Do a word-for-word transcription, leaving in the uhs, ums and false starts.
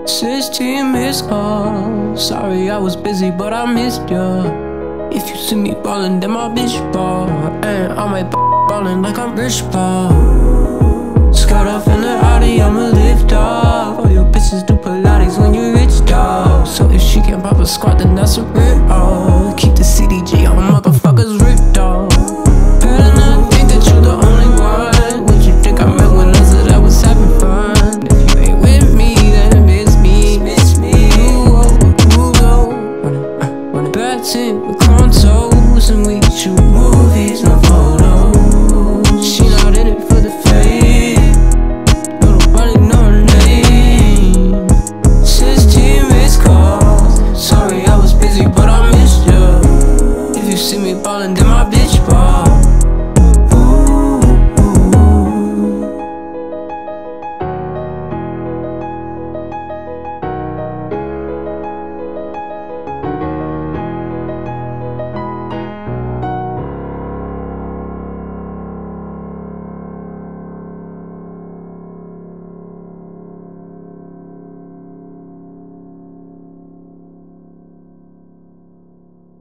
sixteen missed calls. Sorry I was busy, but I missed ya. If you see me ballin', then my bitch ball. And I might ballin' like I'm rich, ball.